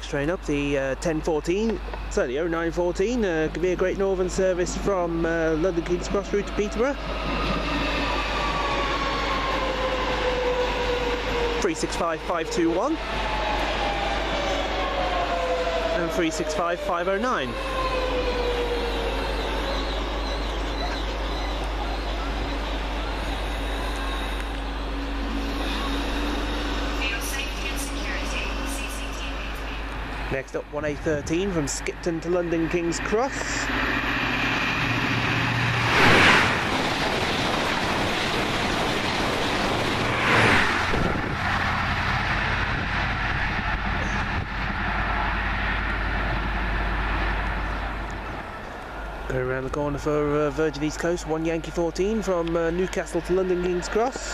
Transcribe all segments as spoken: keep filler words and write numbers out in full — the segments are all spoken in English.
Next train up, the uh, ten fourteen, sorry, the oh nine fourteen, uh, could be a Great Northern service from uh, London King's Cross route to Peterborough. three six five five two one and three six five five oh nine. Next up, one A thirteen from Skipton to London King's Cross. Going around the corner for uh, Virgin East Coast, one Yankee fourteen from uh, Newcastle to London King's Cross.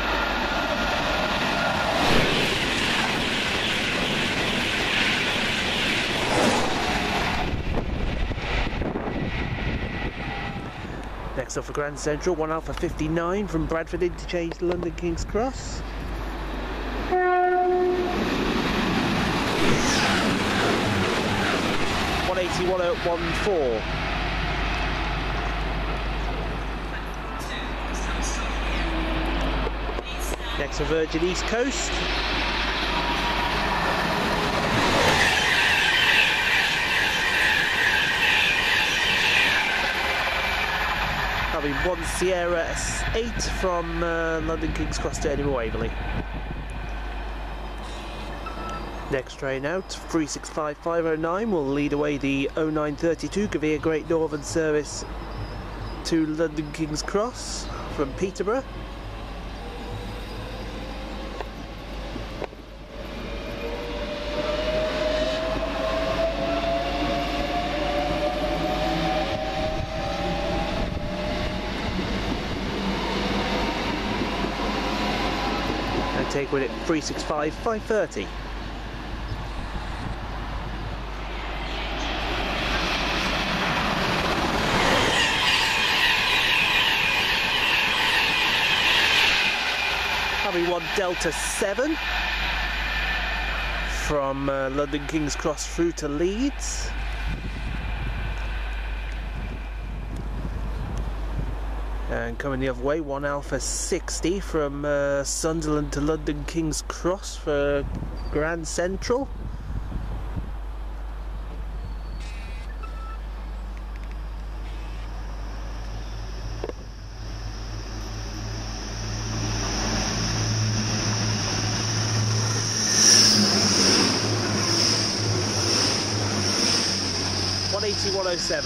Next up for Grand Central, one Alpha fifty-nine from Bradford Interchange to London King's Cross. one eighty one oh one four. Next for Virgin East Coast. Having one Sierra S eight from uh, London King's Cross to Edinburgh Waverley. Next train out, three six five five oh nine will lead away the oh nine thirty-two, could be a Great Northern service to London King's Cross from Peterborough. Take with it three six five five thirty. Having one Delta seven from uh, London King's Cross through to Leeds. And coming the other way, one Alpha sixty from uh, Sunderland to London King's Cross for Grand Central. one eighty one oh seven.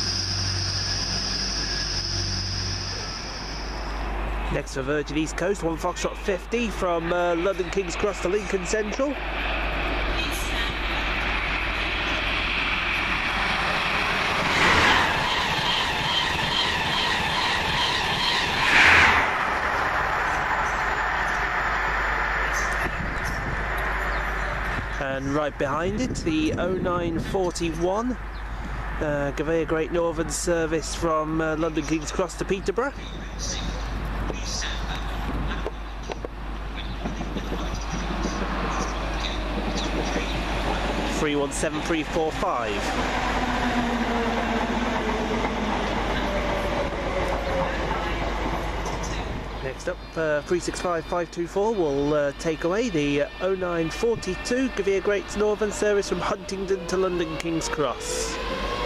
Next for Virgin East Coast, one Foxtrot fifty from uh, London King's Cross to Lincoln Central. And right behind it, the oh nine forty-one, uh, Gavea Great Northern service from uh, London King's Cross to Peterborough. three one seven three four five. Next up, uh, three six five five two four will uh, take away the uh, oh nine forty-two Gavea Great Northern service from Huntingdon to London King's Cross.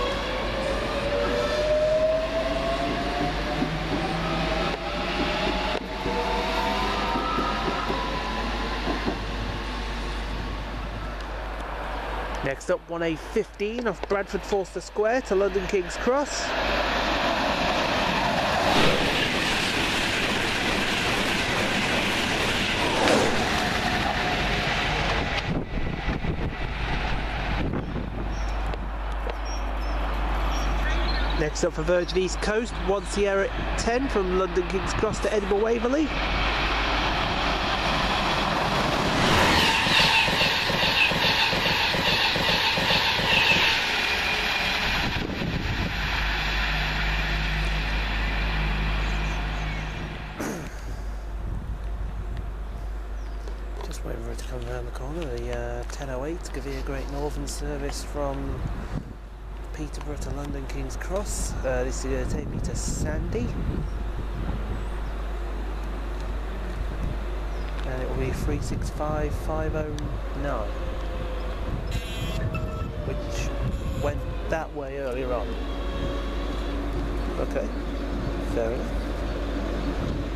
Next up, one A fifteen off Bradford Forster Square to London King's Cross. Next up for Virgin East Coast, one Sierra ten from London King's Cross to Edinburgh Waverley. Just waiting for it to come around the corner, the uh, ten oh eight. eight, Gavir Great Northern service from Peterborough to London King's Cross. Uh, this is going to take me to Sandy. And it will be three six five five oh nine, which went that way earlier on. Okay, fair enough.